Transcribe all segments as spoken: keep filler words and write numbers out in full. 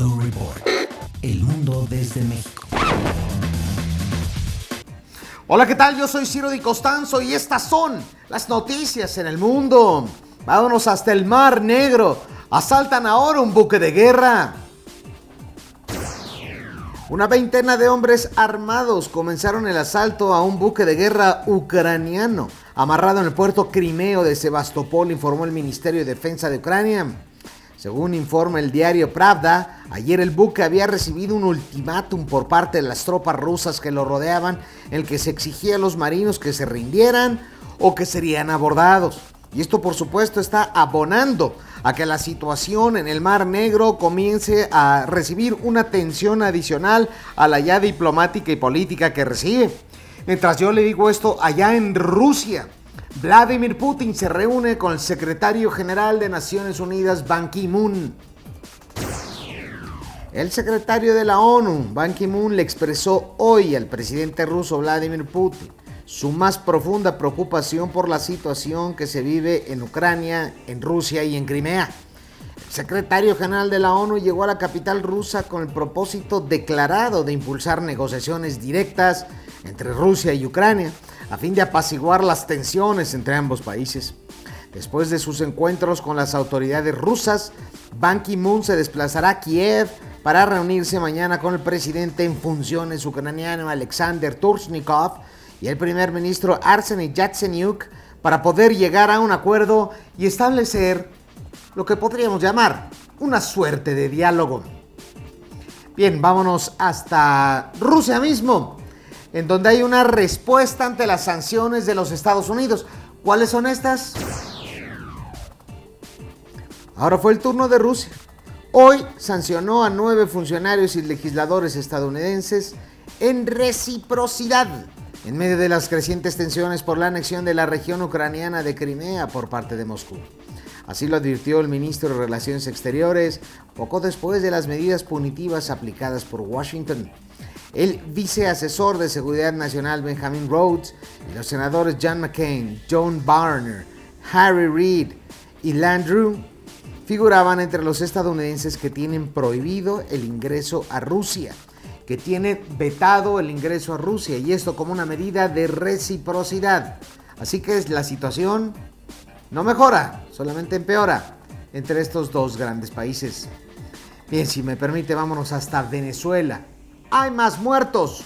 O Report, el mundo desde México. Hola, ¿qué tal? Yo soy Ciro Di Costanzo y estas son las noticias en el mundo. Vámonos hasta el Mar Negro. Asaltan ahora un buque de guerra. Una veintena de hombres armados comenzaron el asalto a un buque de guerra ucraniano amarrado en el puerto crimeo de Sebastopol, informó el Ministerio de Defensa de Ucrania. Según informa el diario Pravda, ayer el buque había recibido un ultimátum por parte de las tropas rusas que lo rodeaban, en el que se exigía a los marinos que se rindieran o que serían abordados. Y esto, por supuesto, está abonando a que la situación en el Mar Negro comience a recibir una tensión adicional a la ya diplomática y política que recibe. Mientras yo le digo esto, allá en Rusia, Vladimir Putin se reúne con el secretario general de Naciones Unidas, Ban Ki-moon. El secretario de la ONU, Ban Ki-moon, le expresó hoy al presidente ruso Vladimir Putin su más profunda preocupación por la situación que se vive en Ucrania, en Rusia y en Crimea. El secretario general de la ONU llegó a la capital rusa con el propósito declarado de impulsar negociaciones directas entre Rusia y Ucrania, a fin de apaciguar las tensiones entre ambos países. Después de sus encuentros con las autoridades rusas, Ban Ki-moon se desplazará a Kiev para reunirse mañana con el presidente en funciones ucraniano Alexander Turchnikov y el primer ministro Arseniy Yatsenyuk para poder llegar a un acuerdo y establecer lo que podríamos llamar una suerte de diálogo. Bien, vámonos hasta Rusia mismo, en donde hay una respuesta ante las sanciones de los Estados Unidos. ¿Cuáles son estas? Ahora fue el turno de Rusia. Hoy sancionó a nueve funcionarios y legisladores estadounidenses en reciprocidad, en medio de las crecientes tensiones por la anexión de la región ucraniana de Crimea por parte de Moscú. Así lo advirtió el ministro de Relaciones Exteriores poco después de las medidas punitivas aplicadas por Washington. El viceasesor de Seguridad Nacional Benjamin Rhodes y los senadores John McCain, John Barner, Harry Reid y Landrieu figuraban entre los estadounidenses que tienen prohibido el ingreso a Rusia, que tienen vetado el ingreso a Rusia, y esto como una medida de reciprocidad. Así que la situación no mejora, solamente empeora entre estos dos grandes países. Bien, si me permite, vámonos hasta Venezuela. ¡Hay más muertos!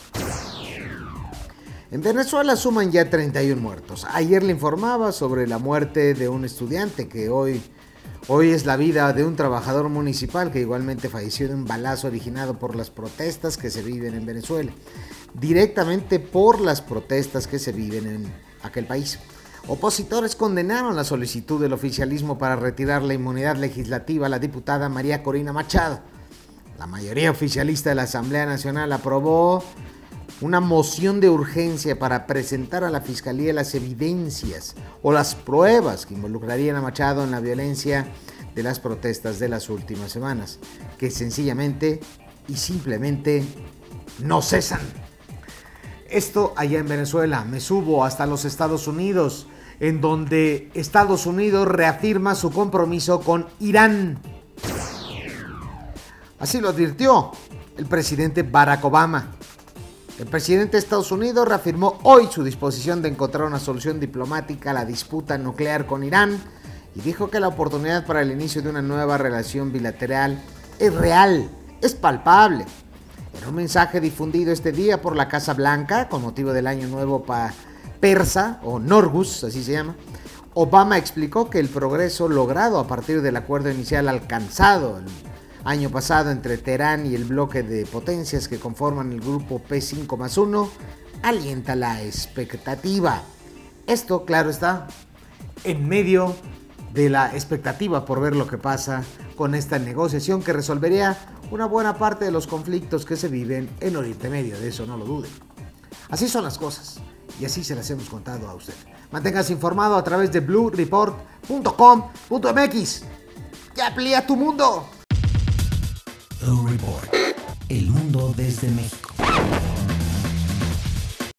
En Venezuela suman ya treinta y uno muertos. Ayer le informaba sobre la muerte de un estudiante que hoy, hoy es la vida de un trabajador municipal que igualmente falleció de un balazo originado por las protestas que se viven en Venezuela. Directamente por las protestas que se viven en aquel país. Opositores condenaron la solicitud del oficialismo para retirar la inmunidad legislativa a la diputada María Corina Machado. La mayoría oficialista de la Asamblea Nacional aprobó una moción de urgencia para presentar a la Fiscalía las evidencias o las pruebas que involucrarían a Machado en la violencia de las protestas de las últimas semanas, que sencillamente y simplemente no cesan. Esto allá en Venezuela. Me subo hasta los Estados Unidos, en donde Estados Unidos reafirma su compromiso con Irán. Así lo advirtió el presidente Barack Obama. El presidente de Estados Unidos reafirmó hoy su disposición de encontrar una solución diplomática a la disputa nuclear con Irán y dijo que la oportunidad para el inicio de una nueva relación bilateral es real, es palpable. En un mensaje difundido este día por la Casa Blanca con motivo del Año Nuevo pa persa o Nowruz, así se llama, Obama explicó que el progreso logrado a partir del acuerdo inicial alcanzado el año pasado entre Teherán y el bloque de potencias que conforman el grupo P cinco más uno alienta la expectativa. Esto, claro está, en medio de la expectativa por ver lo que pasa con esta negociación que resolvería una buena parte de los conflictos que se viven en Oriente Medio, de eso no lo duden. Así son las cosas y así se las hemos contado a usted. Manténgase informado a través de blue report punto com punto m x y amplía tu mundo. O Report, el mundo desde México.